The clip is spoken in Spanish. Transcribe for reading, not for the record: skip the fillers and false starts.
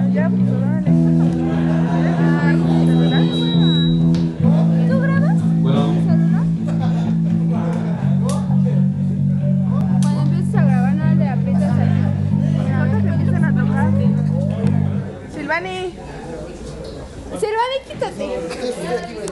Ya, pues dale. ¿Celular? ¿Tú grabas? Bueno. ¿Mi celular? Cuando empieces a grabar, no le aprietas aquí. ¿Cuántos empiezan a tocar? Silvani. Silvani, quítate.